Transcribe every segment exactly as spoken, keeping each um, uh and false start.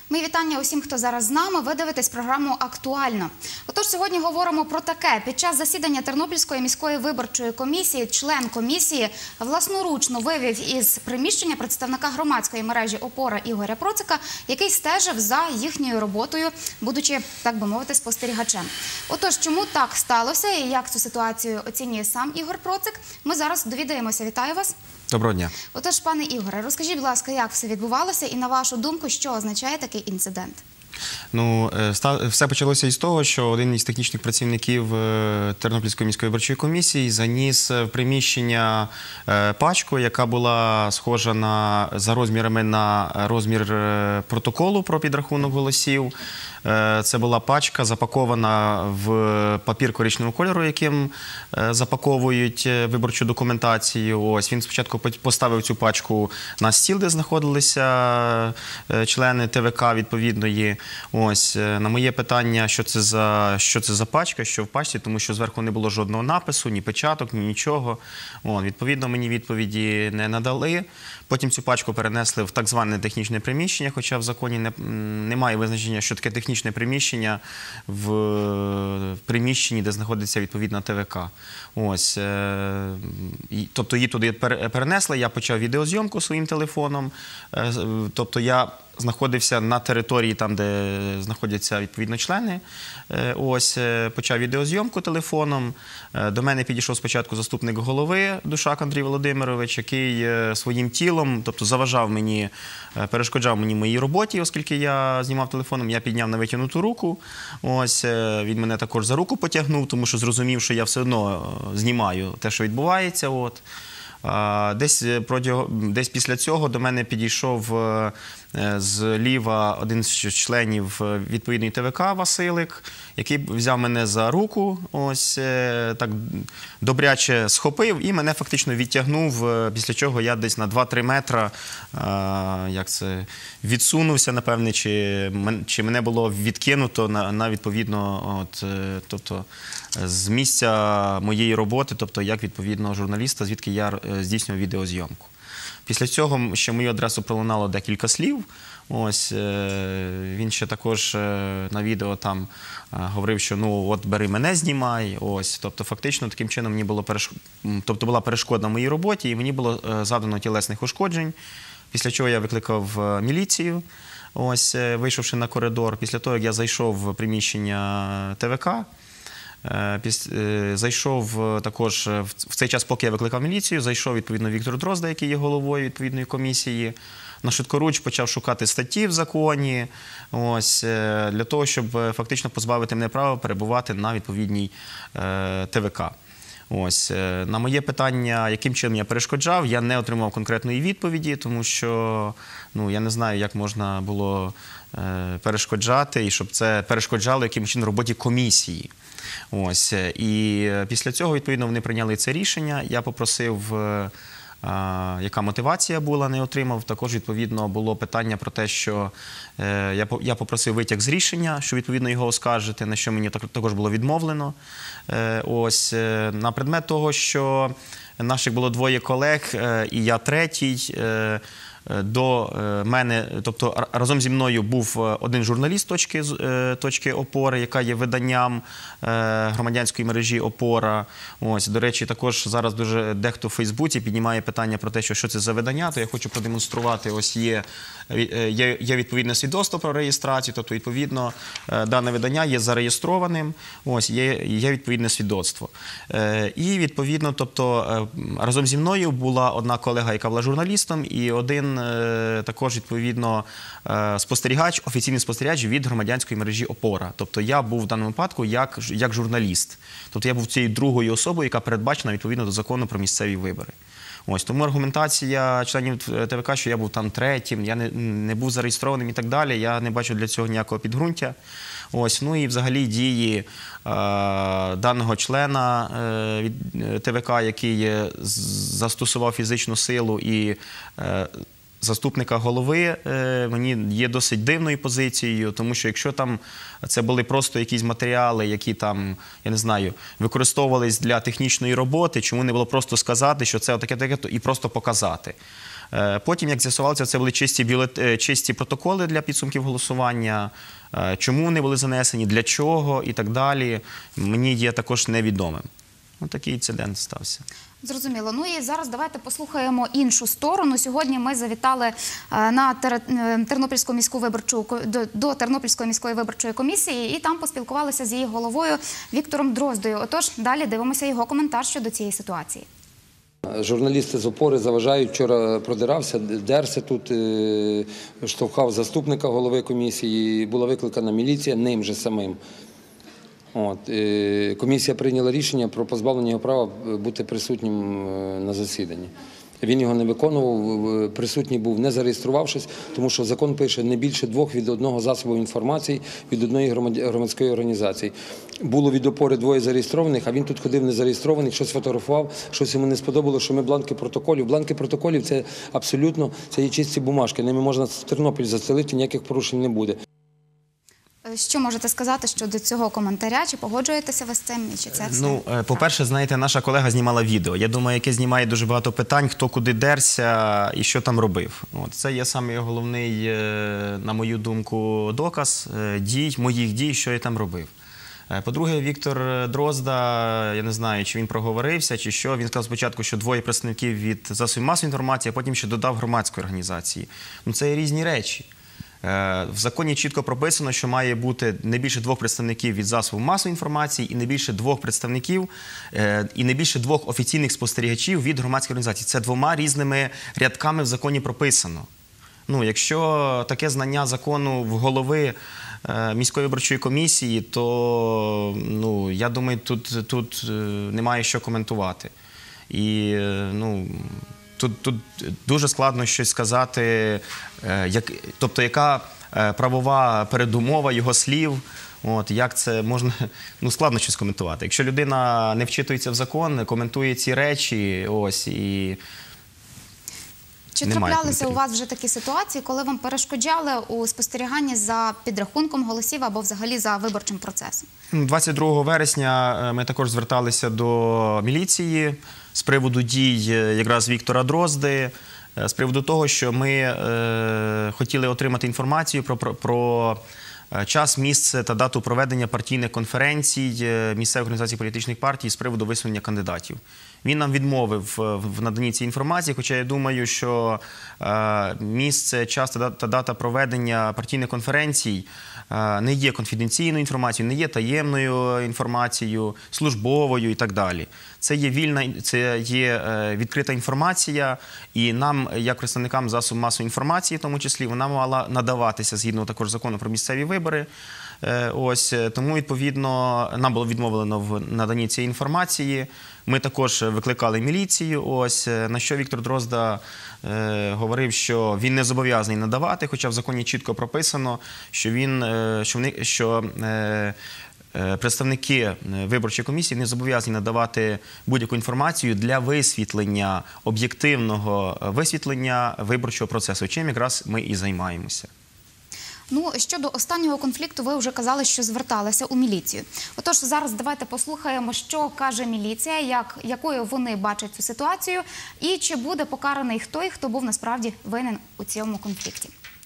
Мої вітання усім, хто зараз з нами. Ви дивитесь програму «Актуально». Отож, сьогодні говоримо про таке. Під час засідання Тернопільської міської виборчої комісії член комісії власноручно вивів із приміщення представника громадської мережі «Опора» Ігоря Процика, який стежив за їхньою роботою, будучи, так би мовити, спостерігачем. Отож, чому так сталося і як цю ситуацію оцінює сам Ігор Процик, ми зараз довідаємося. Вітаю вас. Доброго дня. Отож, пане Ігоре, розкажіть, будь ласка, як все відбувалося і, на вашу думку, що означає такий інцидент? Ну, все почалося із того, що один із технічних працівників Тернопільської міської виборчої комісії заніс в приміщення пачку, яка була схожа на, за розмірами на розмір протоколу про підрахунок голосів. Це була пачка, запакована в папір коричневого кольору, яким запаковують виборчу документацію. Ось він спочатку поставив цю пачку на стіл, де знаходилися члени ТВК відповідної. Ось на моє питання, що це за що це за пачка, що в пачці, тому що зверху не було жодного напису, ні печаток, ні нічого. О, відповідно, мені відповіді не надали. Потім цю пачку перенесли в так зване технічне приміщення, хоча в законі не, немає визначення, що таке технічне приміщення в приміщенні, де знаходиться відповідна ТВК. Ось, е, тобто її туди перенесли, я почав відеозйомку своїм телефоном, е, тобто я знаходився на території, там, де знаходяться відповідно члени. Ось, почав відеозйомку телефоном. До мене підійшов спочатку заступник голови Душак Андрій Володимирович, який своїм тілом, тобто заважав мені, перешкоджав мені моїй роботі, оскільки я знімав телефоном, я підняв на витягнуту руку. Ось, він мене також за руку потягнув, тому що зрозумів, що я все одно знімаю те, що відбувається. От. Десь, протягом, десь після цього до мене підійшов зліва один з членів відповідної ТВК Василик, який взяв мене за руку, ось так добряче схопив і мене фактично відтягнув, після чого я десь на два-три метри як це, відсунувся, напевне, чи, чи мене було відкинуто на, на відповідно, от, тобто, з місця моєї роботи, тобто як відповідного журналіста, звідки я здійснював відеозйомку. Після цього ще мою адресу пролунало декілька слів. Ось, він ще також на відео там говорив, що ну от бери мене, знімай. Ось, тобто фактично таким чином мені було переш... тобто, була перешкода моїй роботі і мені було завдано тілесних ушкоджень. Після чого я викликав міліцію, ось, вийшовши на коридор. Після того, як я зайшов в приміщення ТВК, зайшов також, в цей час, поки я викликав міліцію, зайшов відповідно Віктор Дрозда, який є головою відповідної комісії, на швидкоруч почав шукати статті в законі, ось, для того, щоб фактично позбавити мене права перебувати на відповідній ТВК. Ось, на моє питання, яким чином я перешкоджав, я не отримав конкретної відповіді, тому що ну, я не знаю, як можна було перешкоджати, і щоб це перешкоджало яким чином роботі комісії. Ось, і після цього, відповідно, вони прийняли це рішення. Я попросив, а, яка мотивація була, не отримав. Також, відповідно, було питання про те, що е, я, я попросив витяг з рішення, що, відповідно, його оскаржити, на що мені також було відмовлено. Е, ось, е, на предмет того, що наших було двоє колег, е, і я третій, е, до мене, тобто разом зі мною був один журналіст точки, точки «Опори», яка є виданням громадянської мережі «Опора». Ось, до речі, також зараз дуже дехто в Фейсбуці піднімає питання про те, що, що це за видання, то я хочу продемонструвати, ось є, є, є відповідне свідоцтво про реєстрацію, тобто, відповідно, дане видання є зареєстрованим, ось, є, є відповідне свідоцтво. І, відповідно, тобто, разом зі мною була одна колега, яка була журналістом, і один також, відповідно, спостерігач, офіційний спостерігач від громадянської мережі «Опора». Тобто я був в даному випадку як, як журналіст. Тобто я був цією другою особою, яка передбачена відповідно до закону про місцеві вибори. Ось, тому аргументація членів ТВК, що я був там третім, я не, не був зареєстрованим і так далі, я не бачу для цього ніякого підґрунтя. Ось, ну і взагалі дії е, даного члена е, від ТВК, який застосував фізичну силу і е, заступника голови, мені є досить дивною позицією, тому що якщо там це були просто якісь матеріали, які там, я не знаю, використовувались для технічної роботи, чому не було просто сказати, що це отаке-таке, і просто показати. Е, Потім, як з'ясувалося, це були чисті, бюлет... е, чисті протоколи для підсумків голосування. Е, Чому вони були занесені, для чого і так далі, мені є також невідомим. Ось такий інцидент стався. Зрозуміло. Ну і зараз давайте послухаємо іншу сторону. Сьогодні ми завітали е, на Тер... е, Тернопільську міську виборчу ко- до, до Тернопільської міської виборчої комісії і там поспілкувалися з її головою Віктором Дроздою. Отож, далі дивимося його коментар щодо цієї ситуації. Журналісти з опори заважають, вчора продирався, дерся тут, е, штовхав заступника голови комісії, була викликана міліція ним же самим. От, е, комісія прийняла рішення про позбавлення його права бути присутнім е, на засіданні. Він його не виконував, е, присутній був не зареєструвавшись, тому що закон пише не більше двох від одного засобу інформації, від одної громад- громадської організації. Було від опори двоє зареєстрованих, а він тут ходив не зареєстрований, щось фотографував, щось йому не сподобалося, що ми бланки протоколів. Бланки протоколів – це абсолютно, це є чисті бумажки, ними можна в Тернопіль застелити, ніяких порушень не буде. Е, Що можете сказати щодо цього коментаря? Чи погоджуєтеся ви з цим? І чи це все? Ну, е, по-перше, знаєте, наша колега знімала відео. Я думаю, яке знімає дуже багато питань, хто куди дерся і що там робив. От, це є саме головний, е, на мою думку, доказ е, дій, моїх дій, що я там робив. Е, По-друге, Віктор Дрозда, я не знаю, чи він проговорився, чи що. Він сказав спочатку, що двоє представників від засобів масової інформації, а потім ще додав громадської організації. Ну, це є різні речі. Е, В законі чітко прописано, що має бути не більше двох представників від засобів масової інформації і не більше двох представників, е, і не більше двох офіційних спостерігачів від громадської організації. Це двома різними рядками в законі прописано. Ну, якщо таке знання закону в голови е, міської виборчої комісії, то, ну, я думаю, тут, тут е, немає що коментувати. І, е, ну, Тут, тут дуже складно щось сказати, е, як, тобто яка е, правова передумова його слів, от, як це можна, ну складно щось коментувати. Якщо людина не вчитується в закон, коментує ці речі, ось, і Чи немає траплялися у коментарів. вас вже такі ситуації, коли вам перешкоджали у спостеріганні за підрахунком голосів або взагалі за виборчим процесом? двадцять другого вересня е, ми також зверталися до міліції з приводу дій е, якраз Віктора Дрозди, е, з приводу того, що ми е, хотіли отримати інформацію про, про, про е, час, місце та дату проведення партійних конференцій е, місцевих організацій політичних партій з приводу висунення кандидатів. Він нам відмовив е, в наданні цієї інформації, хоча я думаю, що е, місце, час та дата- та дата проведення партійних конференцій е, не є конфіденційною інформацією, не є таємною інформацією, службовою і так далі. Це є вільна, це є е, відкрита інформація, і нам, як представникам засобів масової інформації, в тому числі, вона мала надаватися згідно також закону про місцеві вибори. Е, Ось, е, тому, відповідно, нам було відмовлено в наданні цієї інформації. Ми також викликали міліцію, ось, е, на що Віктор Дрозда е, говорив, що він не зобов'язаний надавати, хоча в законі чітко прописано, що, він, е, що, вони, що е, е, представники виборчої комісії не зобов'язані надавати будь-яку інформацію для висвітлення, об'єктивного висвітлення виборчого процесу, чим якраз ми і займаємося. Ну, щодо останнього конфлікту, ви вже казали, що зверталися у міліцію. Отож, зараз давайте послухаємо, що каже міліція, як, якою вони бачать цю ситуацію, і чи буде покараний той, хто був насправді винен у цьому конфлікті.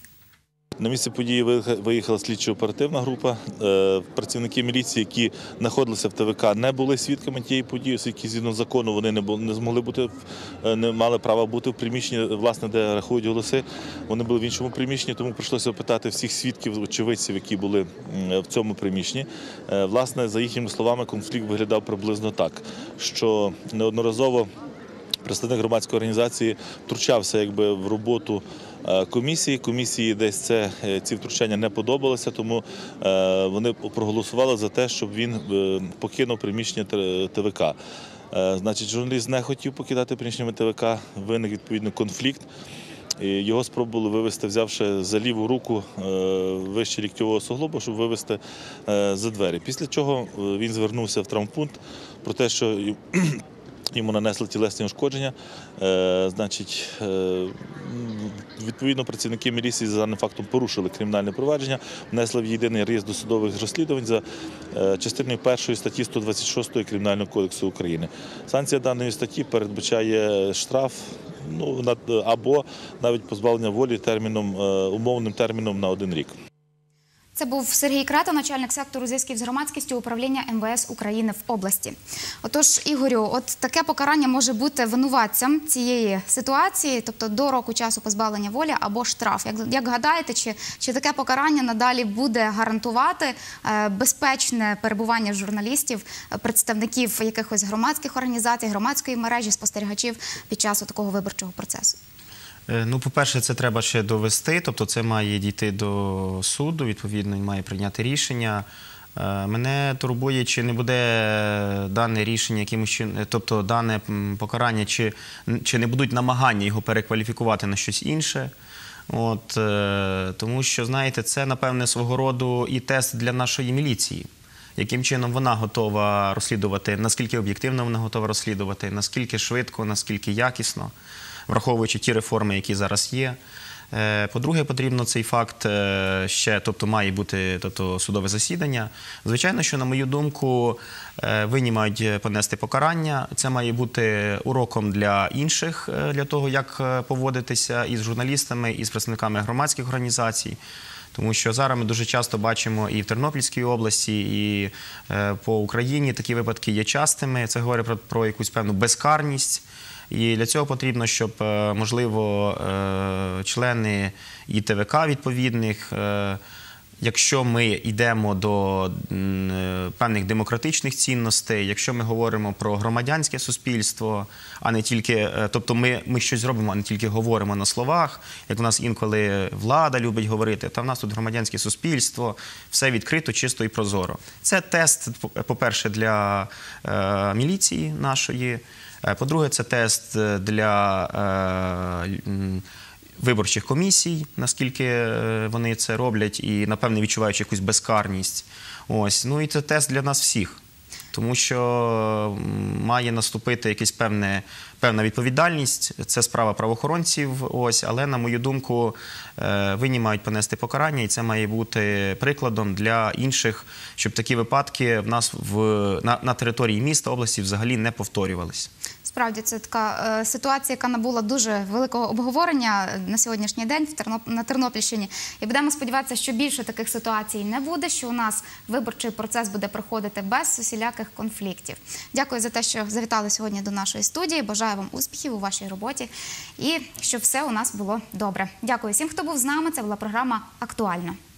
На місце події виїхала слідчо-оперативна група. Працівники міліції, які знаходилися в ТВК, не були свідками тієї події, оскільки згідно закону вони не, були, не змогли бути, не мали права бути в приміщенні, власне, де рахують голоси. Вони були в іншому приміщенні, тому прийшлося опитати всіх свідків, очевидців, які були в цьому приміщенні. Власне, за їхніми словами, конфлікт виглядав приблизно так, що неодноразово представник громадської організації втручався якби в роботу комісії. Комісії десь це, ці втручання не подобалися, тому вони проголосували за те, щоб він покинув приміщення ТВК. Значить, журналіст не хотів покидати приміщення ТВК, виник відповідно конфлікт. Його спробували вивести, взявши за ліву руку вище ліктьового суглоба, щоб вивести за двері. Після чого він звернувся в травмпункт про те, що Відповідно, йому нанесли тілесні ушкодження. Е, значить, е, відповідно, працівники міліції за даним фактом порушили кримінальне провадження, внесли в єдиний реєстр досудових розслідувань за е, частиною першої статті сто двадцять шість Кримінального кодексу України. Санкція даної статті передбачає штраф, ну, над- або навіть позбавлення волі терміном, е, умовним терміном на один рік. Це був Сергій Крета, начальник сектору зв'язків з громадськістю управління ем ве ес України в області. Отож, Ігорю, от таке покарання може бути винуватцем цієї ситуації, тобто до року часу позбавлення волі або штраф. Як, як гадаєте, чи, чи таке покарання надалі буде гарантувати е, безпечне перебування журналістів, е, представників якихось громадських організацій, громадської мережі, спостерігачів під час такого виборчого процесу? Е, Ну, по-перше, це треба ще довести, тобто це має дійти до суду, відповідно, він має прийняти рішення. Е, Мене турбує, чи не буде дане рішення якимось чином, тобто дане м, покарання, чи, чи не будуть намагання його перекваліфікувати на щось інше. От, е, тому що, знаєте, це, напевне, свого роду і тест для нашої міліції. Яким чином вона готова розслідувати, наскільки об'єктивно вона готова розслідувати, наскільки швидко, наскільки якісно, враховуючи ті реформи, які зараз є. Е, По-друге, потрібно цей факт е, ще, тобто має бути тобто, судове засідання. Звичайно, що, на мою думку, е, винні мають понести покарання. Це має бути уроком для інших, е, для того, як е, поводитися із журналістами, і з представниками громадських організацій. Тому що зараз ми дуже часто бачимо і в Тернопільській області, і е, по Україні такі випадки є частими. Це говорить про, про якусь певну безкарність. І для цього потрібно, щоб, е, можливо, е, члени і те ве ка відповідних, е, якщо ми йдемо до м, е, певних демократичних цінностей, якщо ми говоримо про громадянське суспільство, а не тільки, е, тобто ми, ми щось робимо, а не тільки говоримо на словах, як у нас інколи влада любить говорити, та в нас тут громадянське суспільство, все відкрито, чисто і прозоро. Це тест, по-перше, для е, міліції нашої. По-друге, це тест для е, виборчих комісій, наскільки вони це роблять і, напевне, відчувають якусь безкарність. Ось. Ну і це тест для нас всіх, тому що має наступити якась певне, певна відповідальність, це справа правоохоронців, ось, але, на мою думку, винні мають понести покарання, і це має бути прикладом для інших, щоб такі випадки в нас в, на, на території міста, області взагалі не повторювалися. Справді, це така е, ситуація, яка набула дуже великого обговорення на сьогоднішній день в Терноп... на Тернопільщині. І будемо сподіватися, що більше таких ситуацій не буде, що у нас виборчий процес буде проходити без усіляких конфліктів. Дякую за те, що завітали сьогодні до нашої студії. Бажаю вам успіхів у вашій роботі і щоб все у нас було добре. Дякую всім, хто був з нами. Це була програма «Актуально».